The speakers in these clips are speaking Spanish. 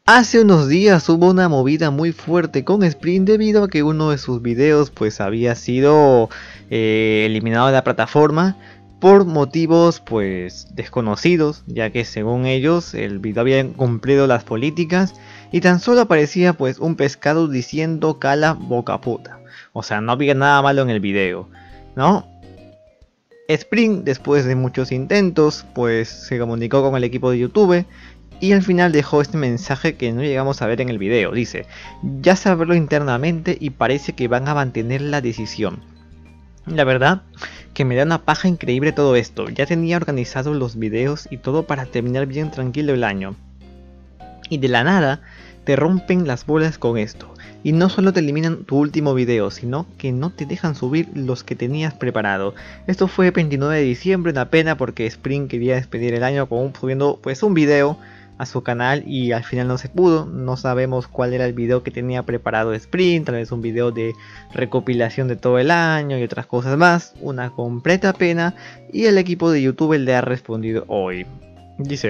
Hace unos días hubo una movida muy fuerte con Sprint debido a que uno de sus videos pues había sido eliminado de la plataforma por motivos pues desconocidos, ya que según ellos el video había cumplido las políticas y tan solo aparecía pues un pescado diciendo cala boca puta. O sea, no había nada malo en el video, ¿no? Spring, después de muchos intentos, pues se comunicó con el equipo de YouTube y al final dejó este mensaje que no llegamos a ver en el video. Dice, ya se habló internamente y parece que van a mantener la decisión. La verdad que me da una paja increíble todo esto. Ya tenía organizado los videos y todo para terminar bien tranquilo el año. Y de la nada te rompen las bolas con esto. Y no solo te eliminan tu último video, sino que no te dejan subir los que tenías preparado. Esto fue el 29 de diciembre, una pena porque Spring quería despedir el año subiendo pues un video a su canal y al final no se pudo. No sabemos cuál era el video que tenía preparado Spring, tal vez un video de recopilación de todo el año y otras cosas más. Una completa pena y el equipo de YouTube le ha respondido hoy. Dice...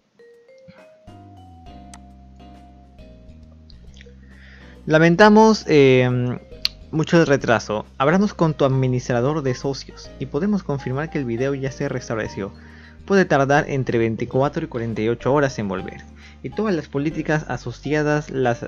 Lamentamos mucho el retraso. Hablamos con tu administrador de socios y podemos confirmar que el video ya se restableció. Puede tardar entre 24 y 48 horas en volver. Y todas las políticas asociadas, las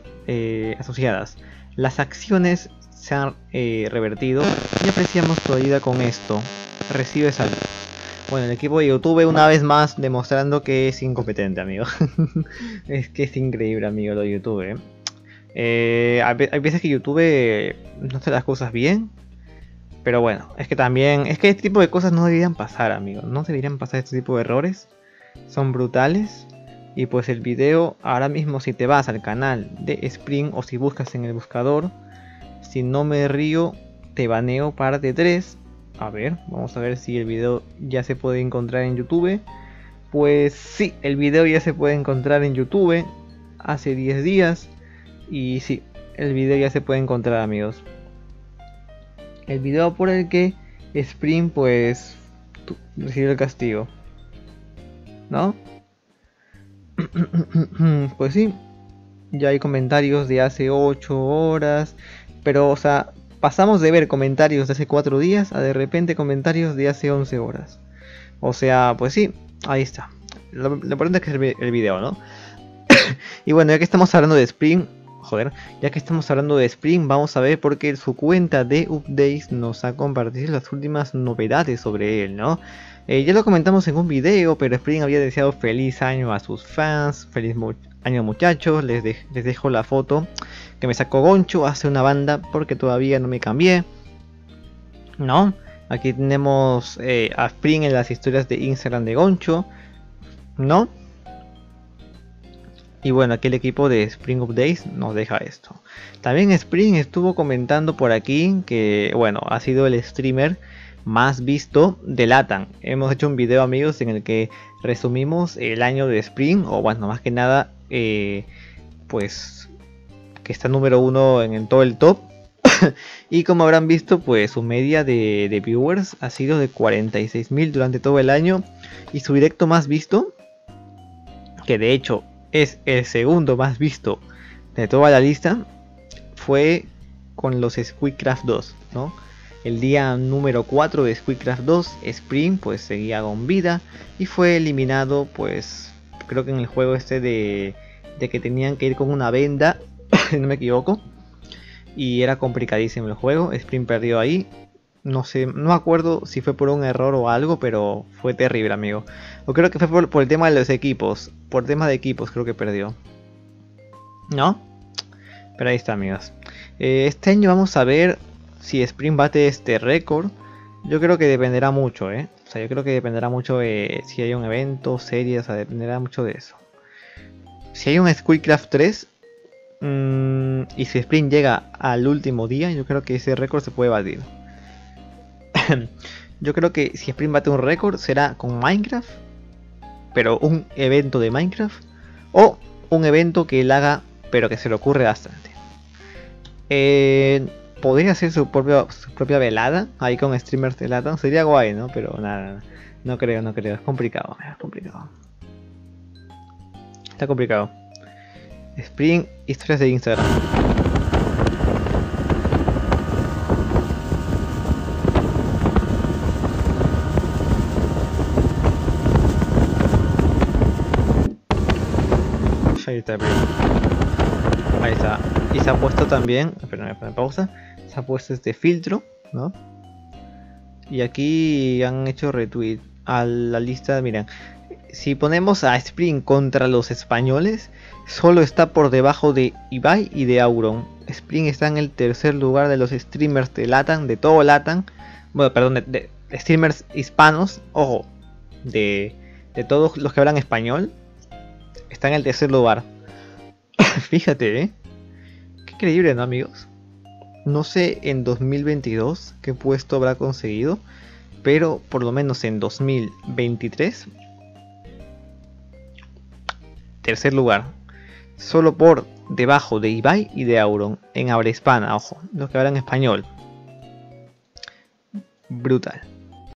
acciones se han revertido y apreciamos tu ayuda con esto. Recibe salud. Bueno, el equipo de YouTube una vez más demostrando que es incompetente, amigo. Es que es increíble, amigo, lo de YouTube, hay veces que YouTube no hace las cosas bien, pero bueno, es que también, es que este tipo de cosas no deberían pasar, amigos, no deberían pasar este tipo de errores, son brutales. Y pues el video, ahora mismo si te vas al canal de Spring o si buscas en el buscador, si no me río, te baneo parte 3. A ver, vamos a ver si el video ya se puede encontrar en YouTube. Pues sí, el video ya se puede encontrar en YouTube hace 10 días. Y sí, el video ya se puede encontrar, amigos. El video por el que Spring pues recibió el castigo, ¿no? Pues sí, ya hay comentarios de hace 8 horas. Pero o sea, pasamos de ver comentarios de hace 4 días a de repente comentarios de hace 11 horas. O sea, pues sí, ahí está. Lo importante es que es el video, ¿no? Y bueno, ya que estamos hablando de Spring, ya que estamos hablando de Spring, vamos a ver porque su cuenta de updates nos ha compartido las últimas novedades sobre él, ¿no? Ya lo comentamos en un video, pero Spring había deseado feliz año a sus fans, feliz año muchachos, les dejo la foto que me sacó Goncho hace una banda porque todavía no me cambié, ¿no? Aquí tenemos a Spring en las historias de Instagram de Goncho, ¿no? Y bueno, aquí el equipo de Spring Updates nos deja esto. También Spring estuvo comentando por aquí que, bueno, ha sido el streamer más visto de LATAM. Hemos hecho un video, amigos, en el que resumimos el año de Spring, o bueno, más que nada, pues, que está número 1 en todo el top. Y como habrán visto, pues su media de viewers ha sido de 46.000 durante todo el año. Y su directo más visto, que de hecho es el segundo más visto de toda la lista, fue con los Squidcraft 2, ¿no? El día número 4 de Squidcraft 2, Spring pues seguía con vida y fue eliminado, pues creo que en el juego este de que tenían que ir con una venda, si no me equivoco, y era complicadísimo el juego. Spring perdió ahí. No sé, no me acuerdo si fue por un error o algo, pero fue terrible, amigo. O creo que fue por el tema de los equipos. Por tema de equipos creo que perdió, ¿no? Pero ahí está, amigos. Este año vamos a ver si Spring bate este récord. Yo creo que dependerá mucho, O sea, yo creo que dependerá mucho de si hay un evento, series, o sea, dependerá mucho de eso. Si hay un Squidcraft 3 y si Spring llega al último día, yo creo que ese récord se puede batir. Yo creo que si Spring bate un récord será con Minecraft, pero un evento de Minecraft, o un evento que él haga pero que se le ocurre bastante. Podría hacer su propia velada ahí con streamers de LATAM, sería guay, ¿no? Pero nada, no creo, es complicado, está complicado. Spring, historias de Instagram. Ahí está, ahí está. Y se ha puesto también, espera, me pone pausa. Se ha puesto este filtro, ¿no? Y aquí han hecho retweet a la lista. Miren, si ponemos a Spring contra los españoles, solo está por debajo de Ibai y de Auron. Spring está en el tercer lugar de los streamers de LATAM, de todo LATAM. Bueno, perdón, de streamers hispanos. Ojo, de todos los que hablan español. Está en el tercer lugar. Fíjate, qué increíble, ¿no, amigos? No sé en 2022 qué puesto habrá conseguido, pero por lo menos en 2023, tercer lugar. Solo por debajo de Ibai y de Auron en habla hispana, ojo, los que hablan español. Brutal.